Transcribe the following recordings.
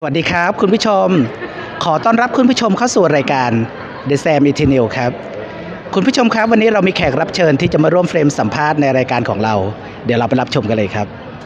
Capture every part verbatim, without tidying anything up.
สวัสดีครับคุณผู้ชมขอต้อนรับคุณผู้ชมเข้าสู่รายการ The Sam Eternal ครับคุณผู้ชมครับวันนี้เรามีแขกรับเชิญที่จะมาร่วมเฟรมสัมภาษณ์ในรายการของเราเดี๋ยวเราไปรับชมกันเลยครับ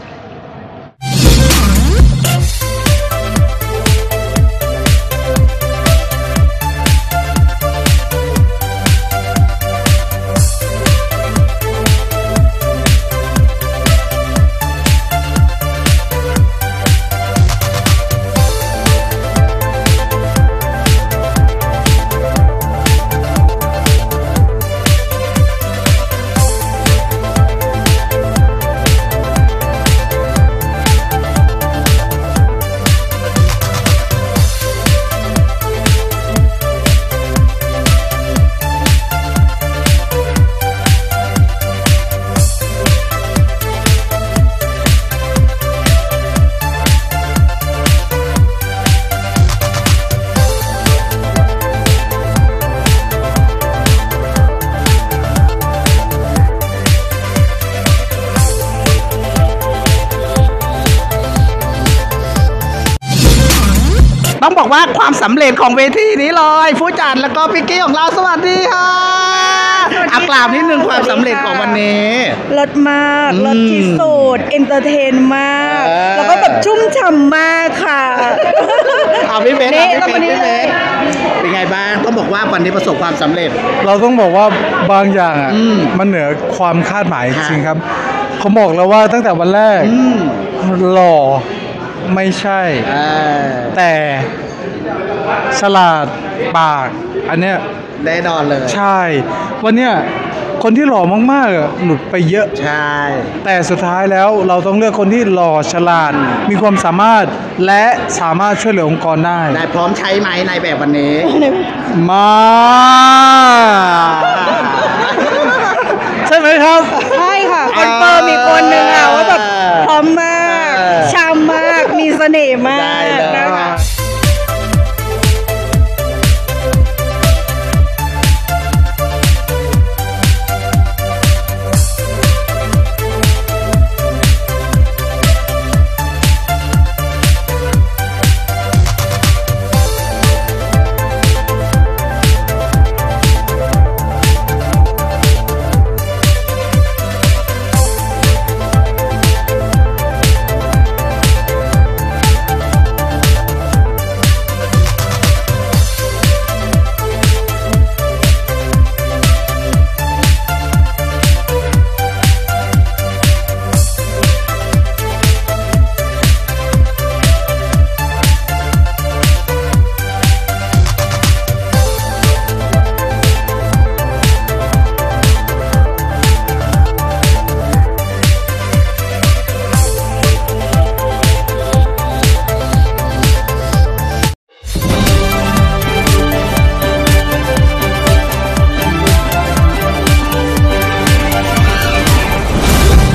ต้องบอกว่าความสำเร็จของเวทีนี้เลยผู้จัดแล้วก็พิกกี้ของเราสวัสดีค่ะอักล่าวนิดนึงความสำเร็จของวันนี้เลิศมากเลิศที่สุดเอนเตอร์เทนมากแล้วก็แบบชุ่มฉ่ำมากค่ะเอาพี่เบสนี่ต้องมานี่เลยเป็นไงบ้างต้องบอกว่าวันนี้ประสบความสำเร็จเราต้องบอกว่าบางอย่างอ่ะมันเหนือความคาดหมายจริงครับผมบอกแล้วว่าตั้งแต่วันแรกหล่อไม่ใช่แต่ฉลาดปากอันเนี้ยแน่นอนเลยใช่วันเนี้ยคนที่หล่อมากๆหลุดไปเยอะใช่แต่สุดท้ายแล้วเราต้องเลือกคนที่หล่อฉลาดมีความสามารถและสามารถช่วยเหลือองค์กรได้ได้พร้อมใช้ไหมในแบบวันนี้มาก